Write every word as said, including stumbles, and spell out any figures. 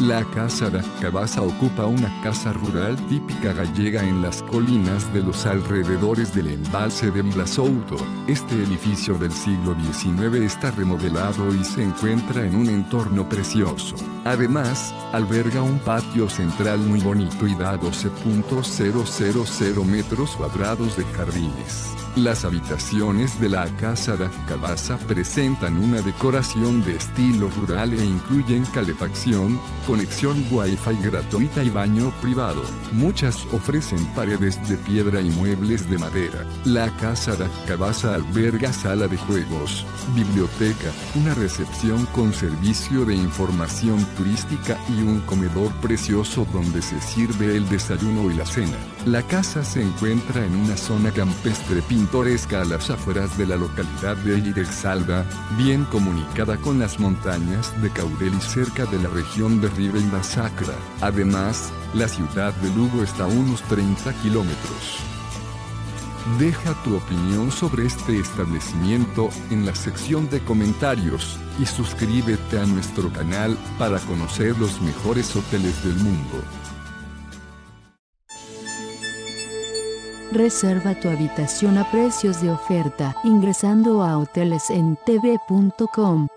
La Casa da Cabasa ocupa una casa rural típica gallega en las colinas de los alrededores del embalse de Vilasouto. Este edificio del siglo diecinueve está remodelado y se encuentra en un entorno precioso. Además, alberga un patio central muy bonito y da doce punto cero cero cero metros cuadrados de jardines. Las habitaciones de la Casa da Cabasa presentan una decoración de estilo rural e incluyen calefacción, conexión Wi-Fi gratuita y baño privado. Muchas ofrecen paredes de piedra y muebles de madera. La Casa da Cabasa alberga sala de juegos, biblioteca, una recepción con servicio de información turística y un comedor precioso donde se sirve el desayuno y la cena. La casa se encuentra en una zona campestre pintoresca a las afueras de la localidad de Irexalda, bien comunicada con las montañas de Caurel y cerca de la región de Ribeira Sacra. Además, la ciudad de Lugo está a unos treinta kilómetros. Deja tu opinión sobre este establecimiento en la sección de comentarios y suscríbete a nuestro canal para conocer los mejores hoteles del mundo. Reserva tu habitación a precios de oferta ingresando a hoteles en t v punto com.